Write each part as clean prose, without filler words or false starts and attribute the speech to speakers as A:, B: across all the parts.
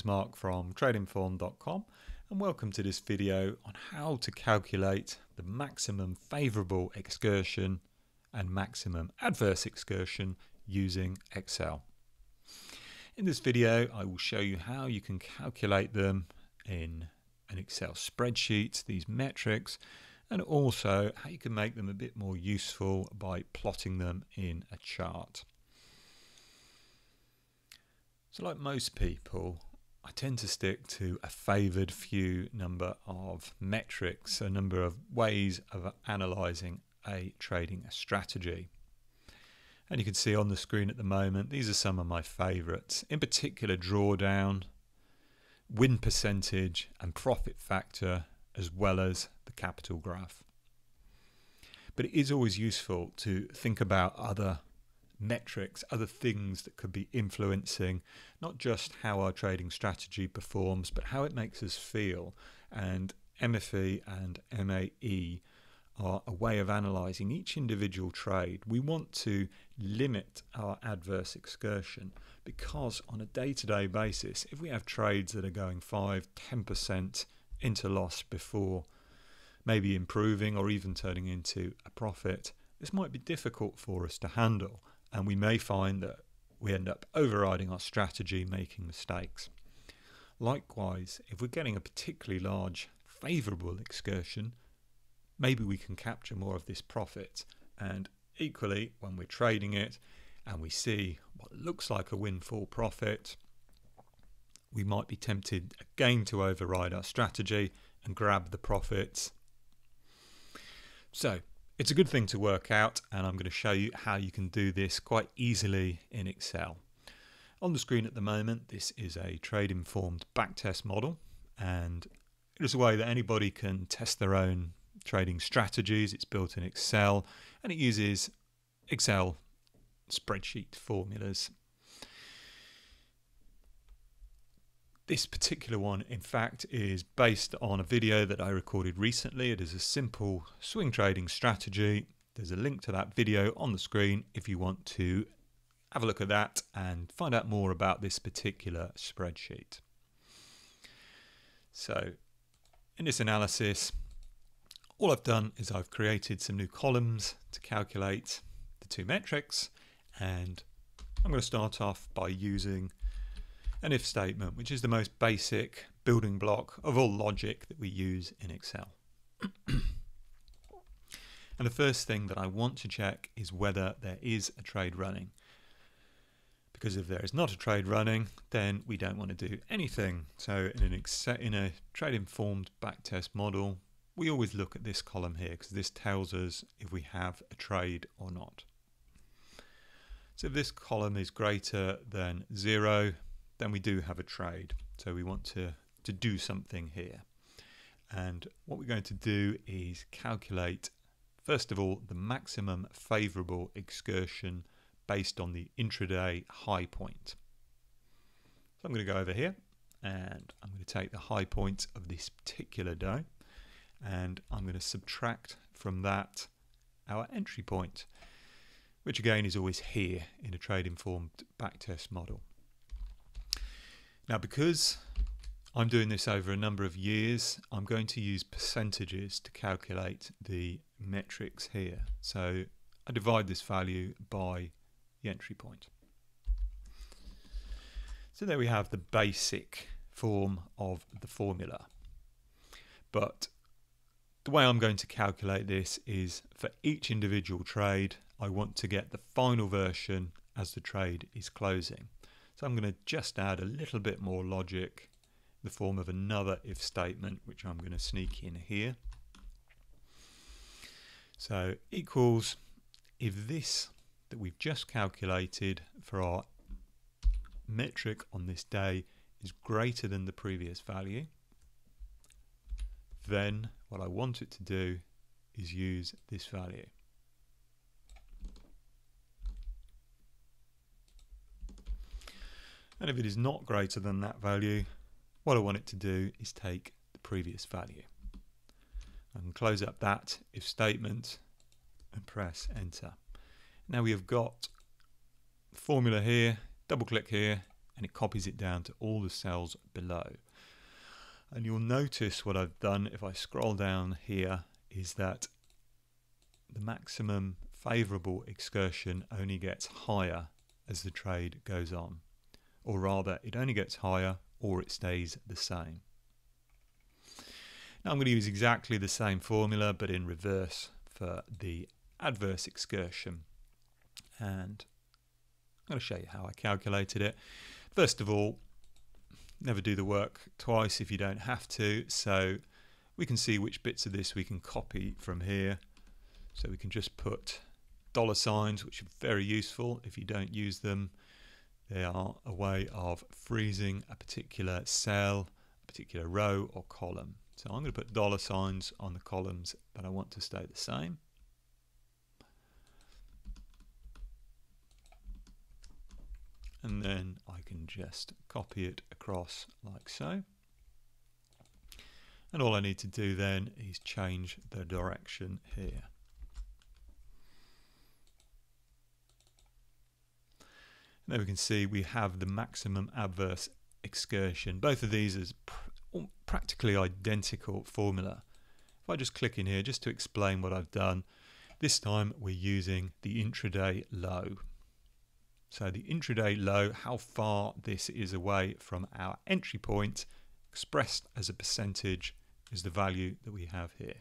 A: Mark from tradinginformed.com, and welcome to this video on how to calculate the maximum favourable excursion and maximum adverse excursion using Excel. In this video I will show you how you can calculate them in an Excel spreadsheet, these metrics, and also how you can make them a bit more useful by plotting them in a chart. So like most people, I tend to stick to a favoured few number of metrics, a number of ways of analysing a trading strategy. And you can see on the screen at the moment, these are some of my favourites. In particular, drawdown, win percentage and profit factor, as well as the capital graph. But it is always useful to think about other metrics, other things that could be influencing not just how our trading strategy performs, but how it makes us feel. And MFE and MAE are a way of analysing each individual trade. We want to limit our adverse excursion because on a day-to-day basis, if we have trades that are going 5-10% into loss before maybe improving or even turning into a profit, this might be difficult for us to handle. And we may find that we end up overriding our strategy, making mistakes. Likewise, if we're getting a particularly large favourable excursion, maybe we can capture more of this profit. And equally, when we're trading it and we see what looks like a windfall profit, we might be tempted again to override our strategy and grab the profits. So it's a good thing to work out, and I'm going to show you how you can do this quite easily in Excel. On the screen at the moment, this is a trade-informed backtest model, and it is a way that anybody can test their own trading strategies. It's built in Excel, and it uses Excel spreadsheet formulas. This particular one, in fact, is based on a video that I recorded recently. It is a simple swing trading strategy. There's a link to that video on the screen if you want to have a look at that and find out more about this particular spreadsheet. So, in this analysis, all I've done is I've created some new columns to calculate the two metrics, and I'm going to start off by using an if statement, which is the most basic building block of all logic that we use in Excel. And the first thing that I want to check is whether there is a trade running. Because if there is not a trade running, then we don't want to do anything. So in a trade-informed backtest model, we always look at this column here because this tells us if we have a trade or not. So if this column is greater than 0, then we do have a trade. So we want to do something here. And what we're going to do is calculate, first of all, the maximum favourable excursion based on the intraday high point. So I'm going to go over here and I'm going to take the high point of this particular day, and I'm going to subtract from that our entry point, which again is always here in a trade-informed backtest model. Now, because I'm doing this over a number of years, I'm going to use percentages to calculate the metrics here. So I divide this value by the entry point. So there we have the basic form of the formula. But the way I'm going to calculate this is for each individual trade, I want to get the final version as the trade is closing. So I'm going to just add a little bit more logic in the form of another if statement, which I'm going to sneak in here. So equals, if this that we've just calculated for our metric on this day is greater than the previous value, then what I want it to do is use this value. And if it is not greater than that value, what I want it to do is take the previous value. I can close up that if statement and press enter. Now we have got the formula here, double click here, and it copies it down to all the cells below. And you'll notice what I've done if I scroll down here is that the maximum favourable excursion only gets higher as the trade goes on, or rather it only gets higher or it stays the same. Now I'm going to use exactly the same formula but in reverse for the adverse excursion, and I'm going to show you how I calculated it. First of all, never do the work twice if you don't have to, so we can see which bits of this we can copy from here. So we can just put dollar signs, which are very useful if you don't use them. They are a way of freezing a particular cell, a particular row or column. So I'm going to put dollar signs on the columns that I want to stay the same. And then I can just copy it across like so. And all I need to do then is change the direction here. And there we can see we have the maximum adverse excursion. Both of these is practically identical formula. If I just click in here just to explain what I've done, this time we're using the intraday low. So the intraday low, how far this is away from our entry point, expressed as a percentage, is the value that we have here.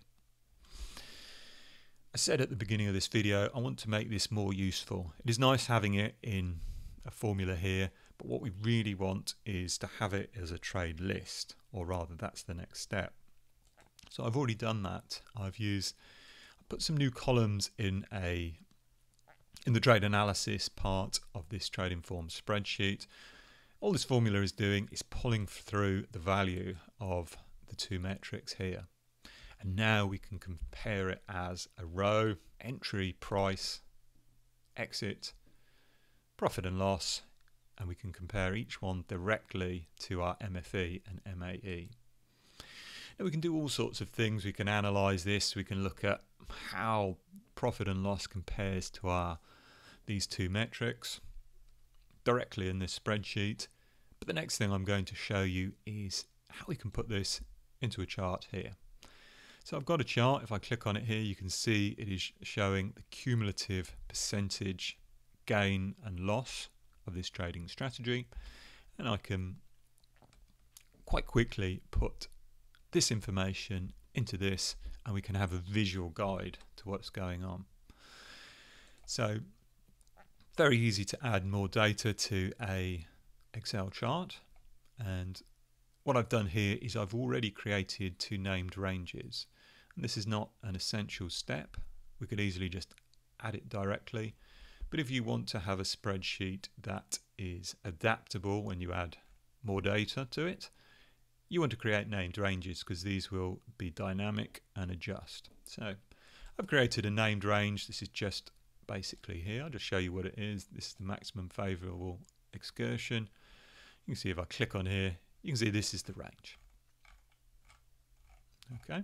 A: I said at the beginning of this video, I want to make this more useful. It is nice having it in a formula here, but what we really want is to have it as a trade list, or rather that's the next step. So I've already done that. I put some new columns in the trade analysis part of this trade informed spreadsheet. All this formula is doing is pulling through the value of the two metrics here. And now we can compare it as a row, entry, price, exit, profit and loss, and we can compare each one directly to our MFE and MAE. Now we can do all sorts of things. We can analyze this. We can look at how profit and loss compares to these two metrics directly in this spreadsheet. But the next thing I'm going to show you is how we can put this into a chart here. So I've got a chart. If I click on it here, you can see it is showing the cumulative percentage gain and loss of this trading strategy, and I can quite quickly put this information into this and we can have a visual guide to what's going on. So very easy to add more data to a Excel chart, and what I've done here is I've already created two named ranges, and this is not an essential step. We could easily just add it directly, but if you want to have a spreadsheet that is adaptable when you add more data to it, you want to create named ranges because these will be dynamic and adjust. So I've created a named range. This is just basically here. I'll just show you what it is. This is the maximum favourable excursion. You can see if I click on here, you can see this is the range. Okay.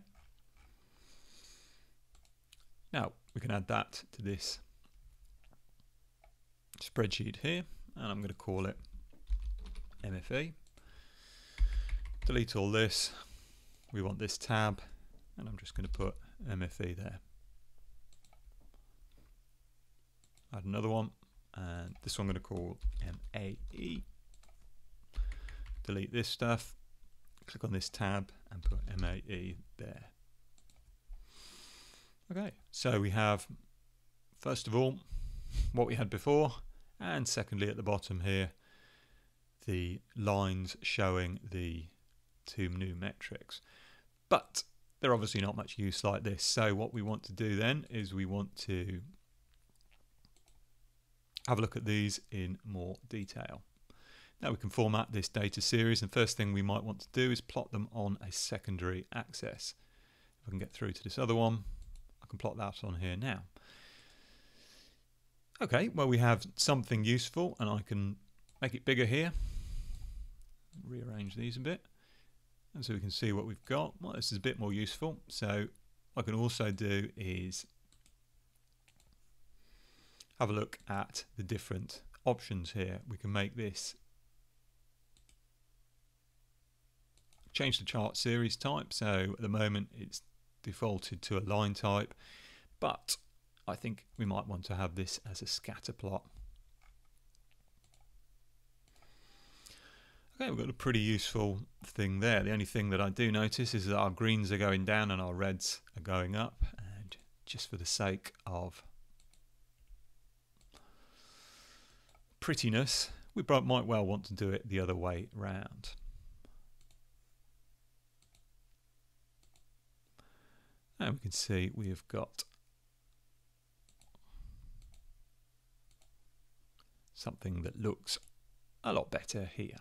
A: Now we can add that to this spreadsheet here, and I'm going to call it MFE. Delete all this. We want this tab, and I'm just going to put MFE there. Add another one, and this one I'm going to call MAE. Delete this stuff, click on this tab and put MAE there. Okay, so we have, first of all, what we had before, and secondly at the bottom here, the lines showing the two new metrics. But they're obviously not much use like this, so what we want to do then is we want to have a look at these in more detail. Now we can format this data series, and first thing we might want to do is plot them on a secondary axis. If I can get through to this other one, I can plot that on here now. Okay, well we have something useful, and I can make it bigger here, rearrange these a bit, and so we can see what we've got. Well, this is a bit more useful, so what I can also do is have a look at the different options here. We can make this change the chart series type. So at the moment it's defaulted to a line type, but I think we might want to have this as a scatter plot. Okay, we've got a pretty useful thing there. The only thing that I do notice is that our greens are going down and our reds are going up, and just for the sake of prettiness, we might well want to do it the other way round. And we can see we've got something that looks a lot better here.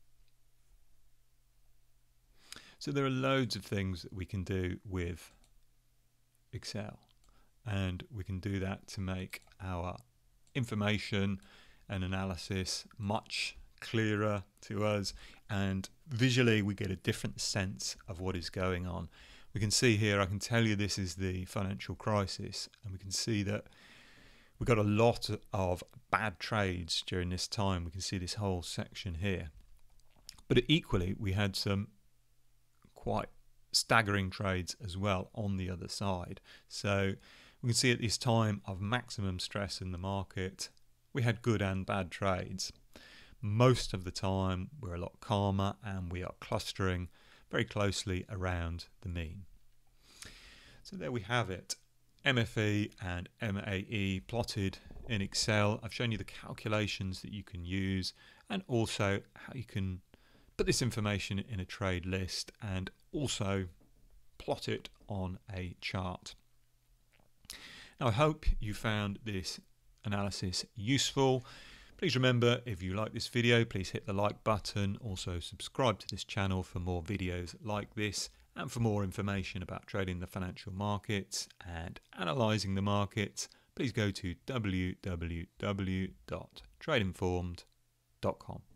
A: So there are loads of things that we can do with Excel, and we can do that to make our information and analysis much clearer to us, and visually we get a different sense of what is going on. We can see here, I can tell you this is the financial crisis, and we can see that we got a lot of bad trades during this time. We can see this whole section here, but equally we had some quite staggering trades as well on the other side. So we can see at this time of maximum stress in the market, we had good and bad trades. Most of the time we're a lot calmer and we are clustering very closely around the mean. So there we have it, MFE and MAE plotted in Excel. I've shown you the calculations that you can use and also how you can put this information in a trade list and also plot it on a chart. Now I hope you found this analysis useful. Please remember, if you like this video, please hit the like button. Also subscribe to this channel for more videos like this, and for more information about trading the financial markets and analysing the markets, please go to www.tradeinformed.com.